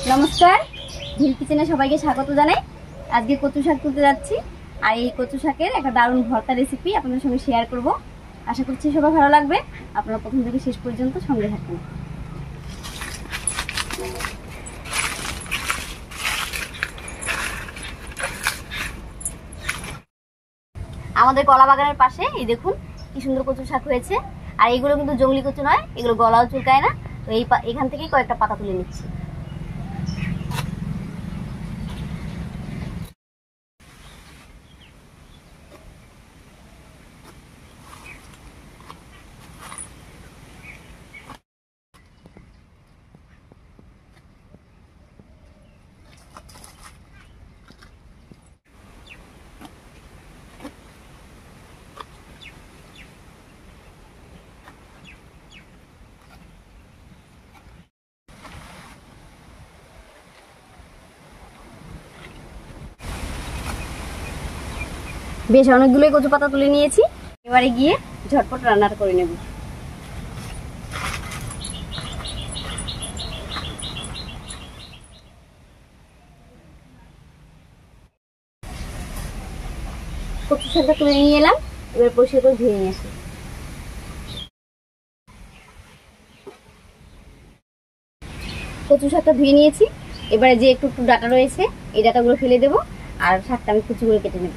নমস্কার, ভিল কিচেনে সবাইকে স্বাগত জানাই। আজকে কচু শাক তুলতে যাচ্ছি, আর এই কচু শাকের একটা দারুণ ভর্তা রেসিপি আপনাদের সঙ্গে শেয়ার করব। আশা করছি সবার ভালো লাগবে। আপনারা প্রথম থেকে শেষ পর্যন্ত সঙ্গে থাকুন। আমাদের কলা বাগানের পাশে এই দেখুন কি সুন্দর কচু শাক হয়েছে। আর এগুলো কিন্তু জংলি কচু নয়, এগুলো গলাও চুলকায় না। তো এখান থেকেই কয়েকটা পাতা তুলে নিচ্ছি। বেশ অনেকগুলোই কচু পাতা তুলে নিয়েছি। এবারে গিয়ে ঝটপট রান্নাটা করে নেব। কচু শাকটা তুলে নিয়ে এলাম, এবার পরিষ্কার করে ধুয়ে নিয়ে আসি। কচু শাকটা ধুয়ে নিয়েছি। এবারে যে একটু একটু ডাটা রয়েছে এই ডাটাগুলো ফেলে দেবো, আর শাকটা আমি কুচি করে কেটে নেব।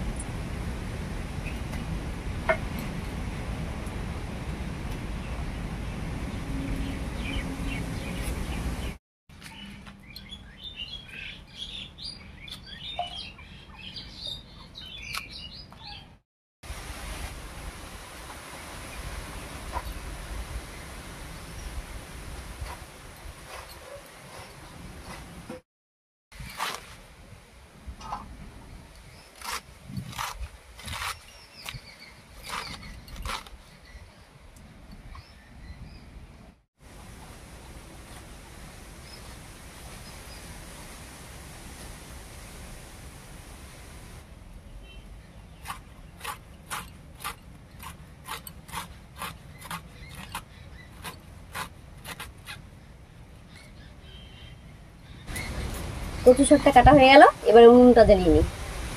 কচু শাকটা কাটা হয়ে গেল, এবার উনুনটা জ্বালিয়ে নিই।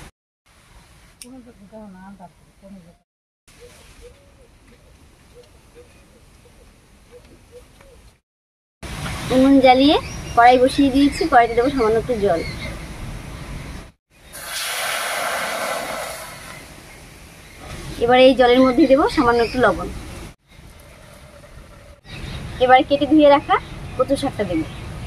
উনুন জ্বালিয়ে কড়াই বসিয়ে দিয়েছি। কড়াইতে দেবো সামান্য একটু জল। এবার এই জলের মধ্যে দেবো সামান্য একটু লবণ। এবার কেটে ধুয়ে রাখা কচু শাকটা দেবো।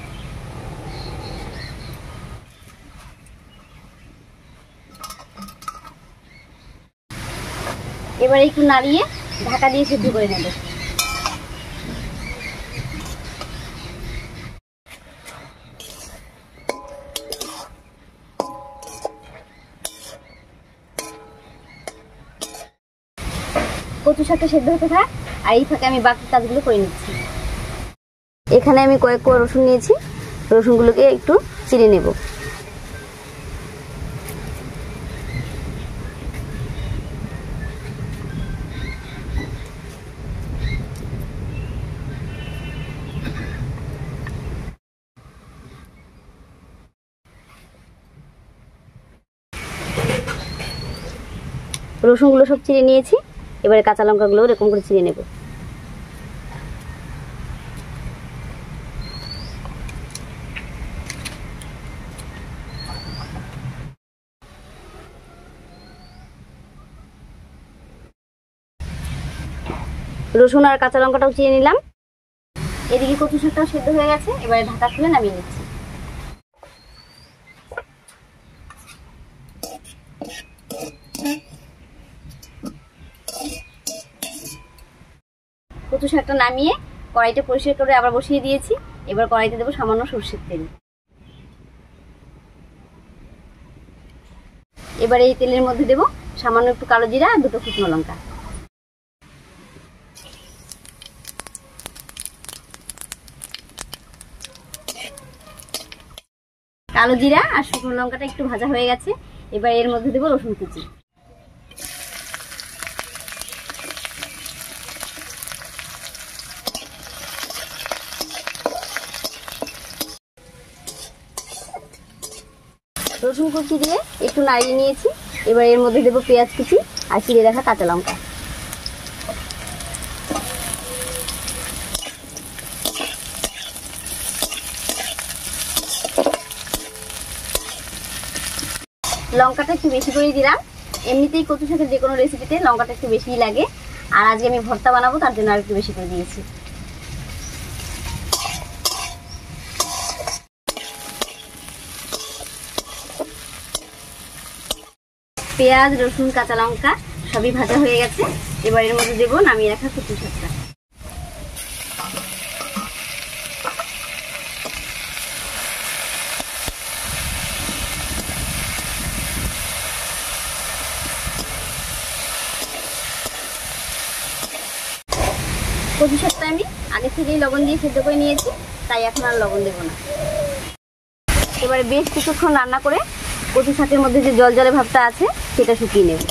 এবার একটু নাড়িয়ে ঢাকা দিয়ে সিদ্ধ করে নেব। কচু শাকটা সেদ্ধ হতে থাক, আর এই ফাঁকে আমি বাকি কাজগুলো করে নিচ্ছি। এখানে আমি কয়েক কোয়া রসুন নিয়েছি, রসুনগুলোকে একটু চিড়ে নেব। রসুনগুলো সব চিড়ে নিয়েছি। এবারে কাঁচা লঙ্কাগুলো এরকম করে চিড়ে নেব। রসুন আর কাঁচা লঙ্কাটাও চিড়ে নিলাম। এদিকে কচু শাকটাও সেদ্ধ হয়ে গেছে, এবারে ঢাকা খুলে নামিয়ে নিচ্ছি। কচু শাকটা নামিয়ে কড়াইটা পরিষ্কার করে আবার বসিয়ে দিয়েছি। এবার কড়াইতে দেবো সামান্য সরষের তেল। এবার এই তেলের মধ্যে দেবো সামান্য একটু কালো জিরা আর দুটো শুকনো লঙ্কা। কালো জিরা আর শুকনো লঙ্কাটা একটু ভাজা হয়ে গেছে, এবার এর মধ্যে দেবো রসুন কুচি। রসুন কুচি দিয়ে একটু নাড়িয়ে নিয়েছি। এবার এর মধ্যে দেবো পেঁয়াজ কুচি আর চিড়ে রাখা কাঁচা লঙ্কা। লঙ্কাটা একটু বেশি করে দিলাম। এমনিতেই কচু শাকের যে কোনো রেসিপিতে লঙ্কাটা একটু বেশিই লাগে, আর আজকে আমি ভর্তা বানাবো তার জন্য আর একটু বেশি করে দিয়েছি। পেঁয়াজ, রসুন, কাঁচা লঙ্কা সবই ভাজা হয়ে গেছে। এবার এর মধ্যে দেবো নামিয়ে রাখা কচু শাকটা। কচু শাকটা আমি আগে থেকেই লবণ দিয়ে সেদ্ধ করে নিয়েছি, তাই এখন আর লবণ দেবো না। এবারে বেশ কিছুক্ষণ রান্না করে কচু শাকের মধ্যে যে জল জলে ভাবটা আছে সেটা শুকিয়ে নেব।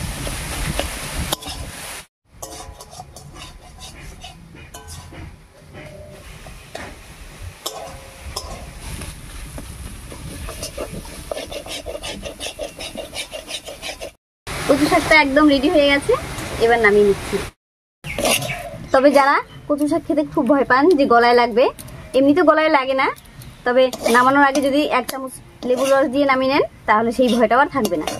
কচু শাকটা একদম রেডি হয়ে গেছে, এবার নামিয়ে নিচ্ছি। তবে যারা কচু শাক খেতে খুব ভয় পান যে গলায় লাগবে, এমনিতে গলায় লাগে না, তবে নামানোর আগে যদি 1 চামচ লেবুর রস দিয়ে নামিয়ে নেন তাহলে সেই ভয়টাও আর থাকবে না।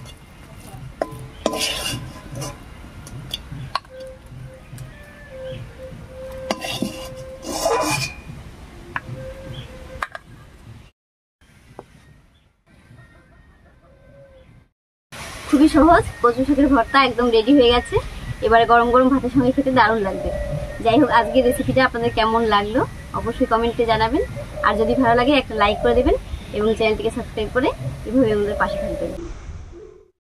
খুবই সহজ কচু শাকের ভর্তা একদম রেডি হয়ে গেছে। এবারে গরম গরম ভাতের সঙ্গে খেতে দারুণ লাগবে। যাই হোক, আজকের রেসিপিটা আপনাদের কেমন লাগলো অবশ্যই কমেন্টে জানাবেন, আর যদি ভালো লাগে একটা লাইক করে দেবেন এবং চ্যানেলটিকে সাবস্ক্রাইব করে এভাবে আমাদের পাশে থাকবেন।